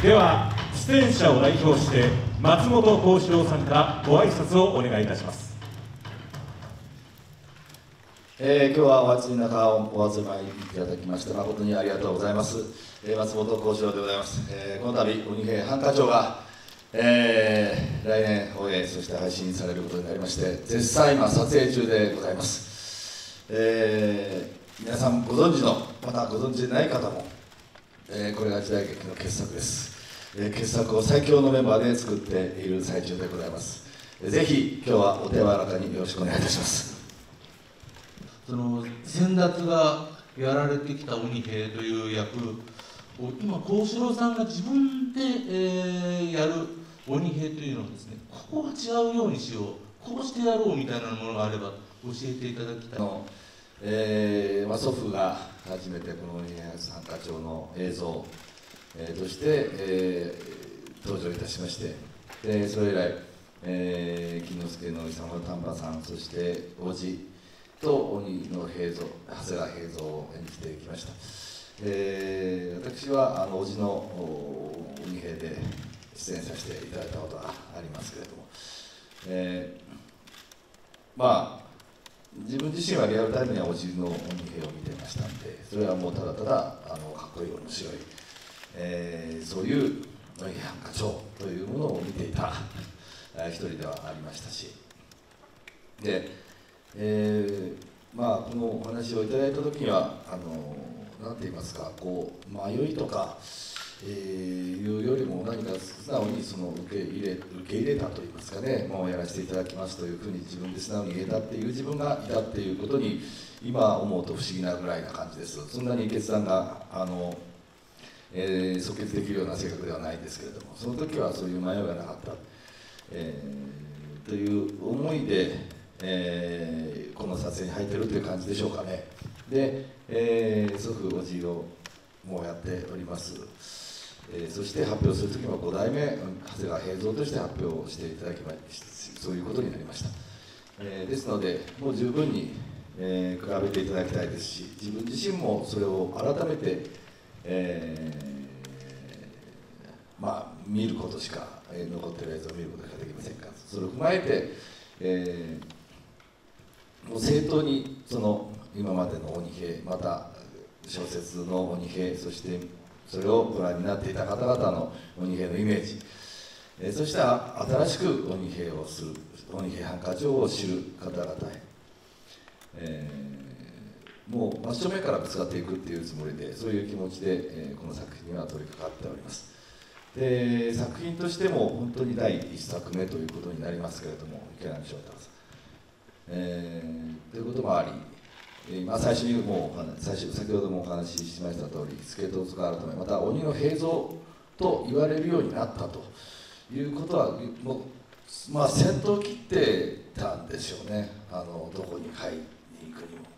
では出演者を代表して松本幸四郎さんからご挨拶をお願いいたします。 今日はお暑い中お集まりいただきまして誠にありがとうございます。松本幸四郎でございます。この度鬼平犯科帳が、来年放映そして配信されることになりまして絶賛今撮影中でございます。皆さんご存知のまたご存知でない方も、これが時代劇の傑作です。傑作を最強のメンバーで作っている最中でございます。ぜひ今日はお手柔らかによろしくお願いいたします。 その先達がやられてきた鬼平という役を今幸四郎さんが自分で、やる鬼平というのをですね、ここは違うようにしよう、こうしてやろうみたいなものがあれば教えていただきたい。 祖父が初めてこの鬼平犯科帳の映像、として、登場いたしまして、それ以来、金之助の勇の丹波さん、そして叔父と鬼の平蔵、長谷川平蔵を演じてきました。私は叔父の鬼平で出演させていただいたことがありますけれども、まあ自分自身はリアルタイムには叔父の鬼平を見てましたんで、それはもうただただかっこいい面白い、そういう鬼平犯科帳というものを見ていた一人ではありましたし、でこのお話をいただいた時には何て言いますか、こう迷いとか、いうよりも何か素直にその受け入れたと言いますかね、もうやらせていただきますというふうに自分で素直に言えたっていう自分がいたっていうことに今思うと不思議なぐらいな感じです。そんなに決断が即決できるような性格ではないんですけれども、その時はそういう迷いがなかった、という思いでこの撮影に入ってるという感じでしょうかね。で、祖父叔父をもうやっております。そして発表する時も5代目長谷川平蔵として発表していただきました。そういうことになりました。ですのでもう十分に、比べていただきたいですし、自分自身もそれを改めて、見ることしか、残っている映像を見ることしかできませんから、それを踏まえて、もう正当にその今までの鬼平、また小説の鬼平、そしてそれをご覧になっていた方々の鬼平のイメージ、そして新しく鬼平をする、鬼平犯科帳を知る方々へ、もう真正面からぶつかっていくっていうつもりで、そういう気持ちで、この作品には取り掛かっております。で、作品としても本当に第1作目ということになりますけれども、池波正太さん、ということもあり、最初にも先ほどもお話ししました通り、助戸塚改め、また鬼の平蔵と言われるようになったということは、もう先頭を切ってたんでしょうね、どこに入りに行くにも。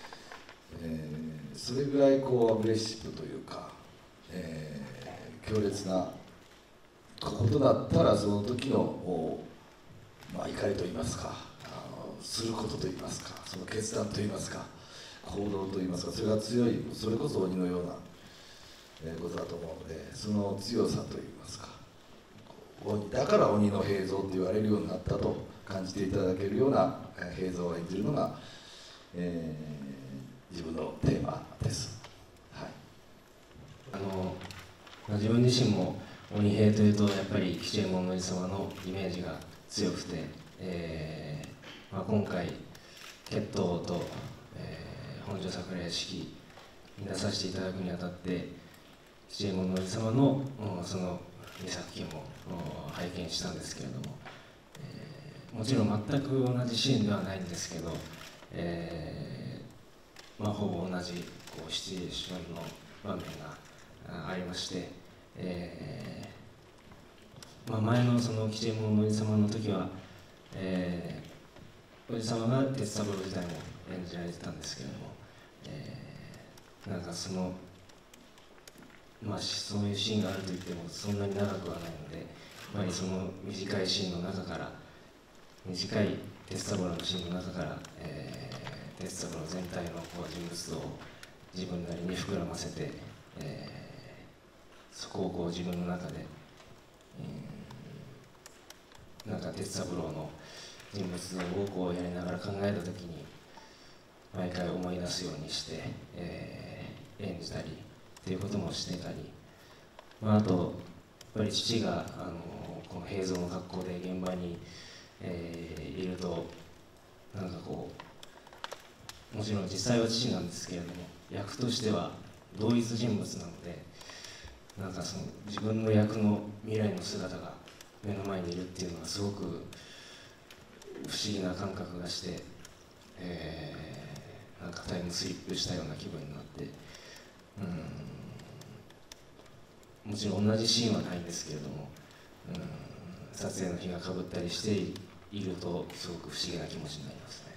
それぐらいこうアグレッシブというか、強烈なことだったら、その時の怒りといいますか、することといいますか、その決断といいますか、行動といいますか、それが強い、それこそ鬼のようなことだと思うので、その強さといいますか、鬼だから鬼の平蔵と言われるようになったと感じていただけるような平蔵を演じるのが、自分のテーマです。はい、 自分自身も鬼平というとやっぱり吉右衛門のじ様のイメージが強くて、今回決闘と、本所桜屋敷に出させていただくにあたって吉右衛門のじ様のその2作品も拝見したんですけれども、もちろん全く同じシーンではないんですけど、ほぼ同じシチュエーションの場面がありまして、前のその吉右衛門のじ様の時は、おじ様が鉄三郎時代も演じられてたんですけれども、なんかそういうシーンがあるといってもそんなに長くはないので、やっぱりその短いシーンの中から、短い鉄三郎のシーンの中から、鉄三郎全体の人物像を自分なりに膨らませて、 そこをこう自分の中で、なんか鉄三郎の人物像をこうやりながら考えた時に毎回思い出すようにして、演じたりっていうこともしてたり、あとやっぱり父がこの平蔵の格好で現場に、いるとなんかこう、もちろん実際は父なんですけれども役としては同一人物なので、なんかその自分の役の未来の姿が目の前にいるっていうのはすごく不思議な感覚がして、なんかタイムスリップしたような気分になって、もちろん同じシーンはないんですけれども、撮影の日がかぶったりしているとすごく不思議な気持ちになりますね。